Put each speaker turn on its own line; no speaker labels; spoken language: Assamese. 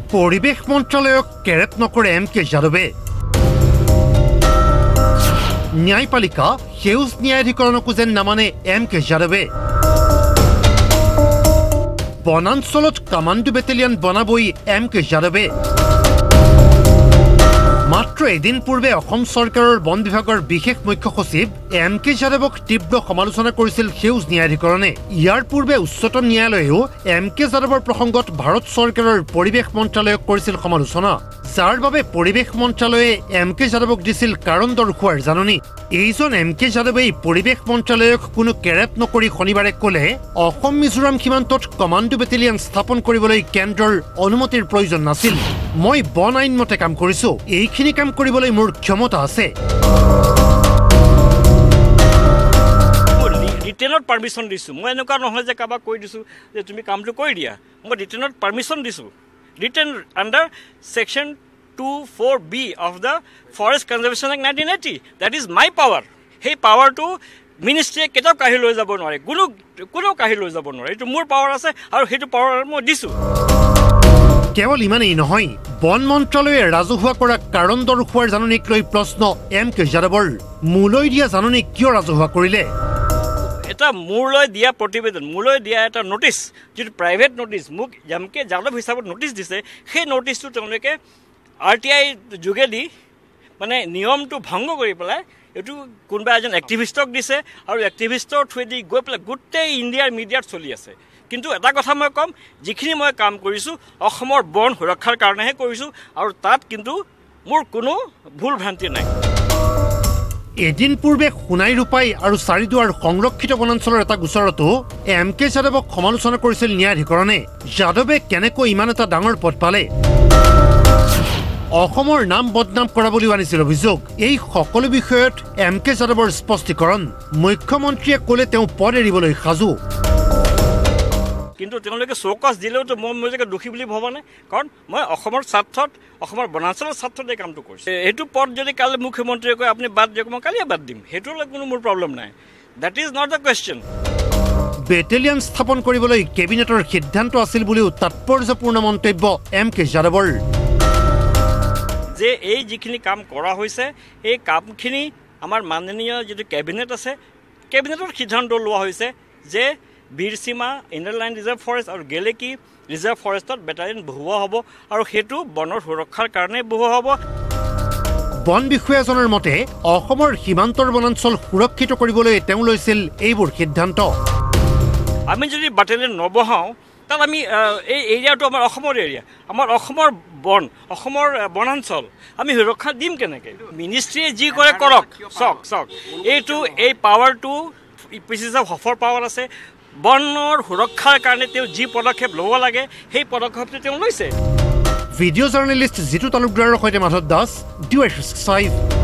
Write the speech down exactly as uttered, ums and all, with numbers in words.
পৰিৱেশ মন্ত্ৰালয়ক কেৰেপ নকৰে এম কে যাদৱে ন্যায়পালিকা সেউজ ন্যায়াধিকৰণকো যেন নামানে এম কে যাদৱে বনাঞ্চলত কামাণ্ডো বেটেলিয়ন বনাবই এম কে যাদৱে মাত্ৰ এদিন পূৰ্বে অসম চৰকাৰৰ বন বিভাগৰ বিশেষ মুখ্য সচিব এম কে যাদৱক তীব্ৰ সমালোচনা কৰিছিল সেউজ ন্যায়াধিকৰণে ইয়াৰ পূৰ্বে উচ্চতম ন্যায়ালয়েও এম কে যাদৱৰ প্ৰসংগত ভাৰত চৰকাৰৰ পৰিৱেশ মন্ত্ৰালয়ক কৰিছিল সমালোচনা যাৰ বাবে পৰিৱেশ মন্ত্ৰালয়ে এম কে যাদৱক দিছিল কাৰণ দৰ্শোৱাৰ জাননী এইজন এম কে যাদৱে পৰিৱেশ মন্ত্ৰালয়ক কোনো কেৰেপ নকৰি শনিবাৰে ক'লে অসম মিজোৰাম সীমান্তত কমাণ্ডো বেটেলিয়ন স্থাপন কৰিবলৈ কেন্দ্ৰৰ অনুমতিৰ প্ৰয়োজন নাছিল মই বন আইন মতে কাম কৰিছো এইখিনি কাম কৰিবলৈ মোৰ ক্ষমতা আছে
ৰিটেনত পাৰমিশন দিছো মই এনেকুৱা নহয় যে কাবা কৈ দিছো যে তুমি কামটো কৰি দিয়া মই ৰিটেনত পাৰমিশন দিছো written under section two four B of the Forest Conservation Act nineteen eighty. That is my power. Hey power to ministry কেটাও কাহি লৈ যাব নোৱাৰে কোনো কোনো কাহি লৈ যাব নোৱাৰে এটো মোৰ পাৱাৰ আছে আৰু হেতু পাৱাৰ মই দিছো কেৱল ইমানেই নহয় বন মন্ত্ৰালয়ে ৰাজহুৱা কৰা কাৰণ দৰ্শোৱাৰ জাননীক লৈ প্ৰশ্ন এম কে যাদৱৰ মূলৈ দিয়া জাননী কিয় ৰাজহুৱা কৰিলে এটা মূলৈ দিয়া প্ৰতিবেদন মূলৈ দিয়া এটা নোটিছ যেটো প্ৰাইভেট নোটিছ মোক এমকে যাদৱ হিচাপত নোটিছ দিছে সেই নোটিছটো তেওঁলোকে আৰ টি আই যোগেদি মানে নিয়মটো ভংগ কৰি পেলাই এটো কোনবা এজন এক্টিভিষ্টক দিছে আৰু এক্টিভিষ্টৰ থ্ৰুদি গৈ পেলাই গোটেই ইণ্ডিয়াৰ মিডিয়াত চলি আছে কিন্তু এটা কথা মই কম যিখিনি মই কাম কৰিছো অসমৰ বন সুৰক্ষাৰ কাৰণেহে কৰিছো আৰু তাত কিন্তু মোৰ কোনো ভুল ভ্ৰান্তি নাই এদিন পূৰ্বে সোণাই ৰূপাই আৰু চাৰিদুৱাৰ সংৰক্ষিত বনাঞ্চলৰ এটা গোচৰতো এম কে যাদৱক সমালোচনা কৰিছিল ন্যায়াধিকৰণে যাদৱে কেনেকৈ ইমান এটা ডাঙৰ পদ পালে অসমৰ নাম বদনাম কৰা বুলি আনিছিল অভিযোগ এই সকলো বিষয়ত এম কে যাদৱৰ স্পষ্টীকৰণ মুখ্যমন্ত্ৰীয়ে ক'লে তেওঁ পদ এৰিবলৈ সাজু কিন্তু তেওঁলোকে চৌকছ দিলেও তো মই নিজকে দুখী বুলি ভবা নাই কাৰণ মই অসমৰ স্বাৰ্থত অসমৰ বনাঞ্চলৰ স্বাৰ্থত এই কামটো কৰিছো এইটো পদ যদি কালি মুখ্যমন্ত্ৰীয়ে কয় আপুনি বাদ দিয়ক মই কালিয়ে বাদ দিম সেইটো কোনো মোৰ প্ৰব্লেম নাই that is not the question battalion স্থাপন কৰিবলৈ কেবিনেটৰ সিদ্ধান্ত আছিল বুলিও তাৎপৰ্যপূৰ্ণ মন্তব্য এম কে যাদৱৰ যে এই যিখিনি কাম কৰা হৈছে এই কামখিনি আমাৰ মাননীয় যিটো কেবিনেট আছে কেবিনেটৰ সিদ্ধান্ত লোৱা হৈছে যে বীৰসীমা ইনাৰলাইন ৰিজাৰ্ভ ফৰেষ্ট আৰু গেলেকি ৰিজাৰ্ভ ফৰেষ্টত বেটালিয়ন বহুৱা হ'ব আৰু হেতু বনৰ সুৰক্ষাৰ কাৰণে বহুৱা হ'ব বন বিষয়াজনৰ মতে অসমৰ সীমান্তৰ বনাঞ্চল সুৰক্ষিত কৰিবলৈ তেওঁ লৈছিল এইবোৰ সিদ্ধান্ত আমি যদি বেটালিয়ন নবহাও তাত আমি এই এৰিয়াটো আমাৰ অসমৰ এৰিয়া আমাৰ অসমৰ বন অসমৰ বনাঞ্চল আমি সুৰক্ষা দিম কেনেকৈ মিনিষ্ট্ৰীয়ে যি কৰে কৰক চক চক এইটো এই পাৱাৰটো পিচিছ অফ হফৰ পাৱাৰ আছে বনৰ সুৰক্ষাৰ কাৰণে তেওঁ যি পদক্ষেপ ল'ব লাগে সেই পদক্ষেপটো তেওঁ লৈছে ভিডিঅ' জাৰ্নেলিষ্ট জিতু তালুকদাৰৰ সৈতে Madhav Das D Y five